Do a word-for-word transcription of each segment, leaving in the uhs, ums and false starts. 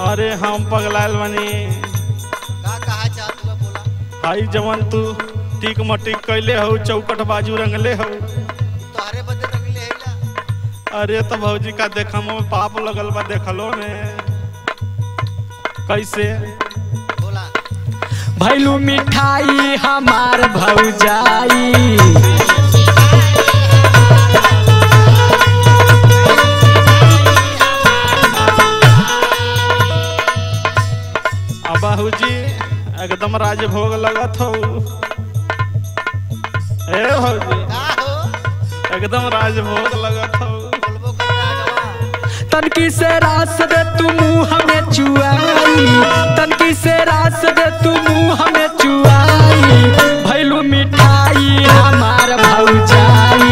अरे हम पगलायल बनी का कहा चाहत हुआ बोला। हाई जवन तू टिक मटिक कैले हो चौकट बाजू रंगले हो तोहरे बदे रंगले हैला। अरे तो भौजी का देखमो में पाप लगल बा देखलो में कैसे बोला। भैलू मिठाई हमार भौजाई बाबूजी एकदम राजभोग लगत हो ए भौजी का हो एकदम राजभोग लगत हो बोलबो कर आगवा। तनकी से रास दे तू मुँह में चुआई तनकी से रास दे तू मुँह में चुआई भैलू मिठाई हमार भौजाई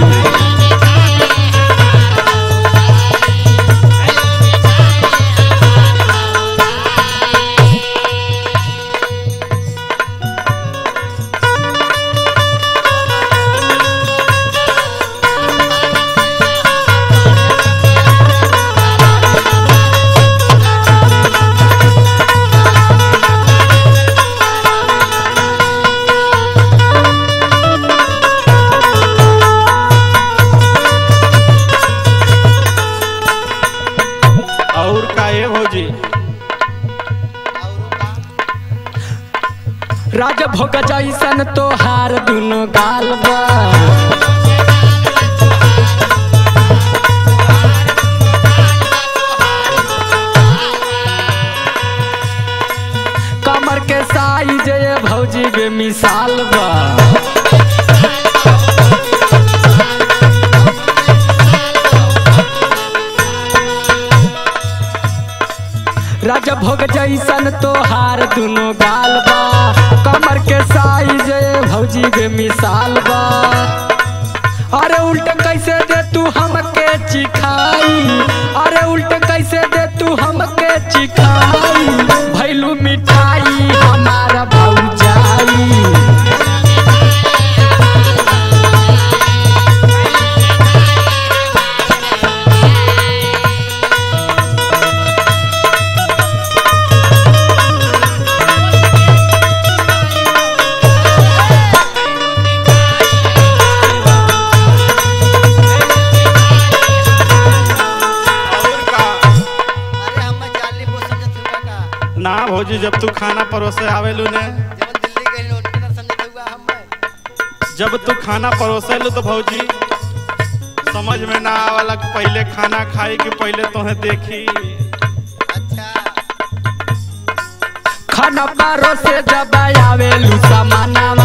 और का ए भौजी और का राजभोग जैसन तोहार दुनो गाल बा कमर के साइज ये भौजी बेमिसाल बा राजभोग जैसन तोहार दुनो गाल बा कमर के साइज भौजी बेमिसाल बा अरे उल्ट कैसे दे तू हमके चिखाई अरे उल्ट कैसे दे तू हमके चिखाई भैलू मिठाई हमारा भौजाई और का अरे हम जाली बो समझत हुआ का। ना भौजी जब तू खाना परोसे आवेलू ने जब दिल्ली गइल ओटके ना समझत हुआ हम। जब तू खाना परोसेलू तो भौजी समझ में ना आवाला कि पहले खाना खाई कि पहले तोहे देखी अच्छा खाना पारो से जब आवेलू समानावा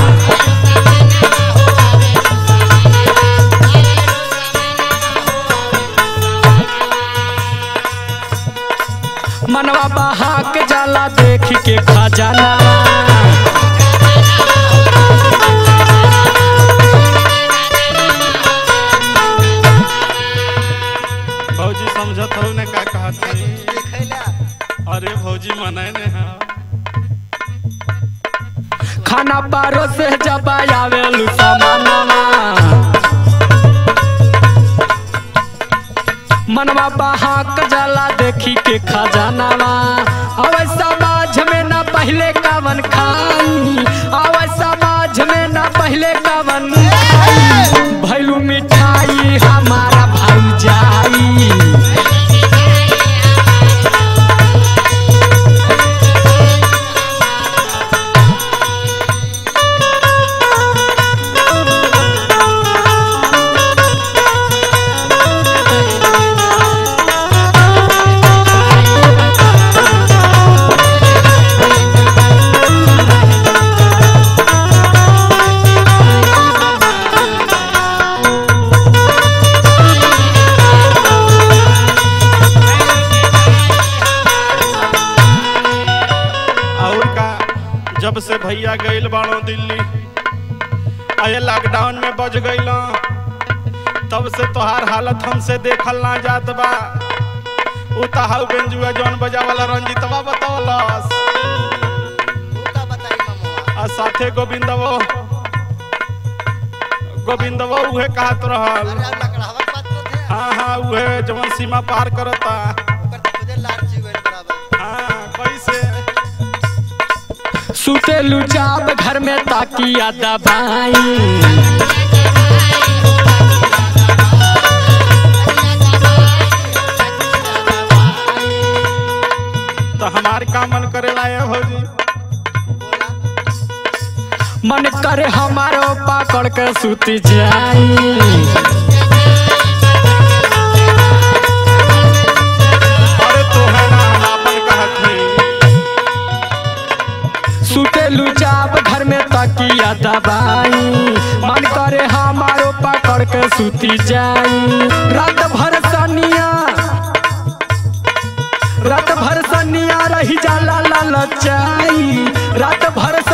मनवा बहाक जाला देख के खजाना भौजी समझत हो ने का कहत क्या है तू देखैला। अरे भौजी मनाए ने हाँ खाना पारो से जब आवेलू समानावा मनवा बहाक जाला देखी के खजानावा अवै समाज में ना पहले कावन खाई अवै समाज में ना पहले कावन खाई भैलू मिठाई हमारा भौजाई और का जब से भैया गइल बाड़ो दिल्ली आये लॉकडाउन में बच गइल तब से तोहार हालत हमसे देखल ना जात बा उ तहाउ बेंजुआ जौन बजावला रंजीतवा बतावलस तू का बताई मम्मा। आ साथे गोविंदवो गोविंदवो उहे कहत रहल अरे अब लकड़ावा बात करत है। हाँ हाँ उहे जवन सीमा पार करता ओकर तो खुदे लालची गइल बा। सुतेलू जाब घर में ताकिया दबाई। तो हमार का मन करेला है भौजी? मन करे हमारो पकड़ के सुती जाई। अरे तो है ना हम आपन कहत हई। सुतेलू जाब घर में तकिया दबाई। मन करे हमारो पकड़ के सुती जाई। रात भर सनिया रात भर सनिया रही जाला ललचाई। रात भर